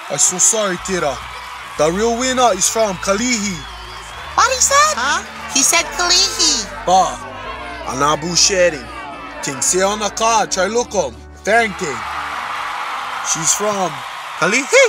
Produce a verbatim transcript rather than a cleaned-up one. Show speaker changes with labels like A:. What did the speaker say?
A: I'm so sorry, Tira. The real winner is from Kalihi.
B: What he said? Huh? He said Kalihi.
A: Ba, Anabu sharing. King say on the card, try look 'em. Thank you. She's from Kalihi.